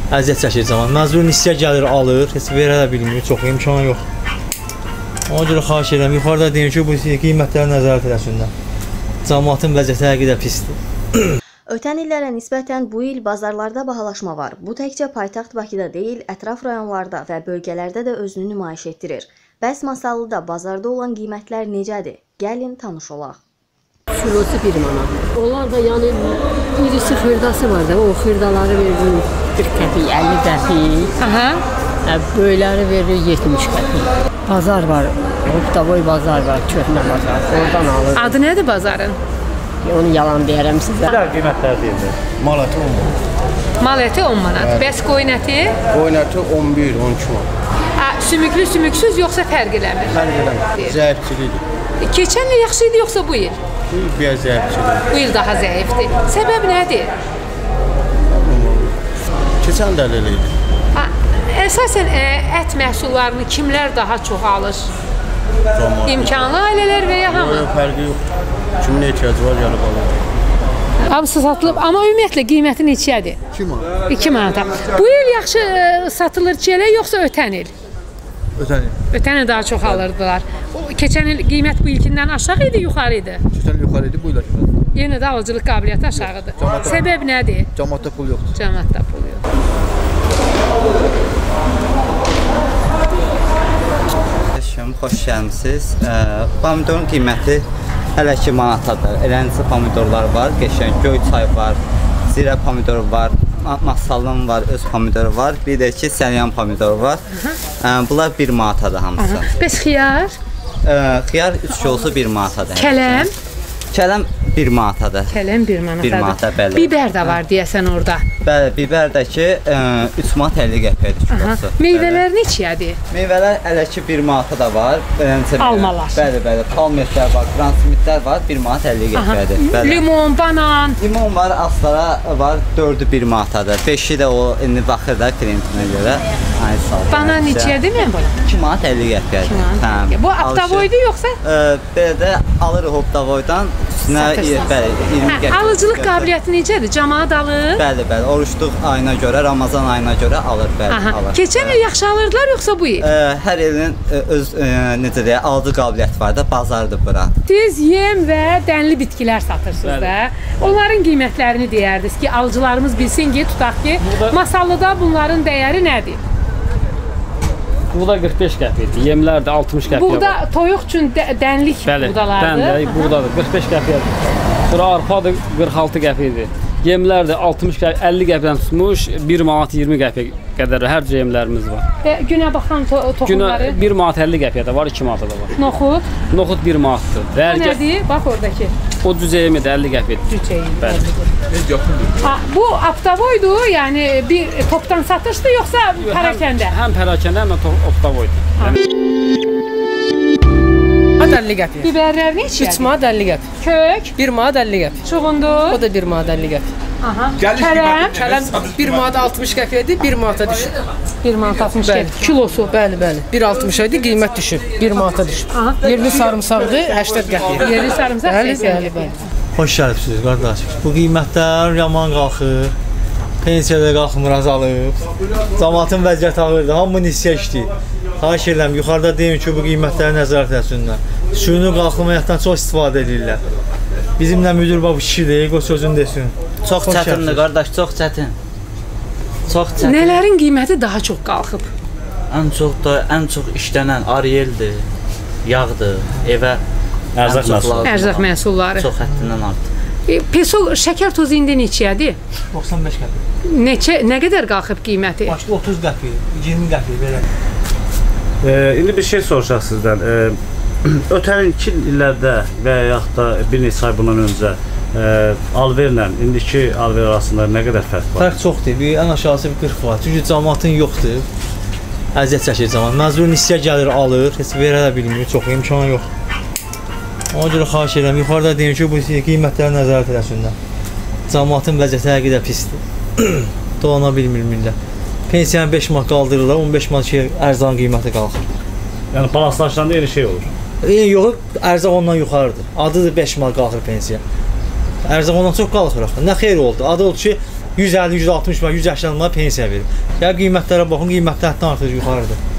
əziyyət çəkir zaman. Məcbur nisyə gəlir, alır, heç verə də bilmir, çox imkanı yox. Ona görə xahiş edirəm, yuxarıda deyim ki, bu qiymətlərə nəzarət eləsinlər. Cəmaatın vəziyyəti həqiqətən pisdir. Ötən illərə nisbətən bu il bazarlarda bahalaşma var. Bu təkcə paytaxt Bakıda deyil, ətraf rayonlarda və bölgələrdə də özünü nümayiş etdirir. Bəs Masallıda bazarda olan qiymətlər necədir? Gəlin tanış olaq. Kilosu 1 manat. Onlar da yəni birisi xırdası var da, o xırdaları verir 40 qəpik, 50 qəpik. Böyləri verir 70 qəpik. Bazar var, Oktavoy bazar var, köhnə bazar. Oradan alır. Adı nədir bazarın? Onu yalan deyərəm sizə. Nələr qiymətlər deyirlər? Mal əti 10 manat. Mal əti 10 manat. Bəs qoyun əti? Qoyun əti 11-12 manat. Sümüklü, sümüksüz yoxsa fərq eləmir? Fərq eləmir. Zəifçilikdir. Keçən il yaxşı idi yoxsa bu il? Bu il biraz zəifçilikdir. Bu il daha zəifdir. Səbəb nədir? Keçən də elə idi. Əsasən ət məhsullarını kimlər daha çox alır? İmkanlı ailələr və ya hamı? Yox, fərqi yox. Kimin ehtiyacı var, gəlib alır. Hamısı satılıb, amma ümumiyyətlə qiyməti neçədir? 2 manat. 2 manata. Bu il yaxşı satılır çiyələk yoxsa ötən il? Ötən il. Ötən il daha çox alırdılar. Keçən il qiymət bu ilkindən aşağı idi, yuxarı idi? Keçən il yuxarı idi, bu il aşağı. Yenə də alıcılıq qabiliyyəti aşağıdır. Səbəb nədir? Cəmaatda pul yoxdur. Cəmaatda pul yoxdur. Xoş gəlmisiniz. Pomidorun qiyməti hələ ki manatadır. Eləncə pomidorlar var, qəşəng göy çay var, zirə pomidoru var, Masallının var, öz pomidoru var, bir də ki səlyan pomidoru var. Bunlar 1 manatadır hamısı. Bəs xiyar? Xiyar 3 kilosu 1 manatadır. Kələm? Kələm 1 manatadır. Kələm 1 manatadır. 1 manata, bəli. Biber də var deyəsən orada. Bəli, biber də ki 3 manat 50 qəpikdir kilosu. Meyvələr neçədir? Meyvələr hələ ki 1 manata da var. Almalar. Bəli, bəli. Palmetlər var, transimitlər var, 1 manat 50 qəpikdir. Limon, banan. Limon var, aslara var, 4-ü 1 manatadır. 5-i də o indi baxır da klientinə görə. Banan neçədir mən bunu? 2 manat 50 qəpikdir. Bu Oktavoydu yoxsa? Belə də alırıq Oktavoydan. Üstünə bəli, 20 qəpik. Alıcılıq qabiliyyəti necədir? Cəmaət alır? Bəli, bəli. Oruçluq ayına görə, Ramazan ayına görə alır, bəli, alır. Keçən il yaxşı alırdılar yoxsa bu il? Hər ilin öz necə deyə, alıcı qabiliyyəti var da, bazardır bura. Siz yem və dənli bitkilər satırsınız da. Onların qiymətlərini deyərdiniz ki, alıcılarımız bilsin ki, tutaq ki, Masallıda bunların dəyəri nədir? Buğda 45 qəpikdir, yemlər də 60 qəpiyə var. Buğda toyuq üçün dənlik buğdalardır. Bəli, dənlik buğdadır, 45 qəpiyə. Sonra arpadır 46 qəpikdir. Yemlər də 60 qəpik, 50 qəpikdən tutmuş, 1 manat 20 qəpik qədər hər cür yemlərimiz var. Günə baxan toxumları? 1 manat 50 qəpiyə də var, 2 manata da var. Noxud? Noxud 1 manatdır. O nədir? Bax oradakı. O cücə yemidir, 50 qəpikdir. Cücə yemidir. Bu Oktavoydu, yəni bir topdan satışdı yoxsa pərakəndə? Həm pərakəndə, həm də Oktavoydu. 50 qəpik. Biberlər neçədir? 3 manat 50 qəpik. Kök? 1 manat 50 qəpik. Çuğundur? O da 1 manat 50 qəpik. Kələm? Kələm 1 manat 60 qəpikdir, 1 manata düşüb. 1 manat 60 qəpik. Kilosu? Bəli, bəli. 1.60 idi, qiymət düşüb. 1 manata düşüb. Yerli sarımsaqdır, 80 qəpik. Yerli sarımsaq 80 qəpik. Xoş gəlibsiniz qardaş. Bu qiymətlər yaman qalxır. Pensiyada qalxmır, azalıb. Cəmaatın vəziyyəti ağırdır. Hamı nisyə işləyir. Xahiş edirəm, yuxarıda deyim ki, bu qiymətləri nəzarət etsinlər. Süni qalxılmayaqdan çox istifadə edirlər. Bizimlə müdür bu kişidir, o sözünü desin. Çox çətindir qardaş, çox çətin. Çox çətin. Nələrin qiyməti daha çox qalxıb? Ən çox işlənən Arieldir, yağdır, evə ərzaq məhsulları. Çox həddindən artıq. Peso şəkər tozu indi neçədir? 95 qəpik. Nə qədər qalxıb qiyməti? Başda 30 qəpik, 20 qəpik belə. İndi bir şey soruşaq sizdən. Ötən illərdə və yaxud da bir neçə ay bundan öncə alverlə indiki alver arasında nə qədər fərq var? Fərq çoxdur. Ən aşağısı 40%. Çünki cəmaatın yoxdur. Əziyyət çəkir cəmaat. Məcbur nisyə gəlir, alır, heç verə də bilmir, çox imkanı yox. Ona görə xahiş edirəm, yuxarıda deyim ki, bu qiymətlərə nəzarət eləsinlər. Cəmaatın vəziyyəti həqiqətən pisdir. Dolana bilmir millət. Pensiyanı 5 manat qaldırırlar, 15 manat ərzağın qiyməti qalxır. Yəni balanslaşanda eyni şey olur. Yox, ərzaq ondan yuxarıdır. Adıdır 5 manat qalxır pensiya. Ərzaq ondan çox qalır axı. Nə xeyir oldu? Adı oldu ki 150, 160 manat, 180 manat pensiya verir. Ya qiymətlərə baxın, qiymətlər həddən artıq yuxarıdır.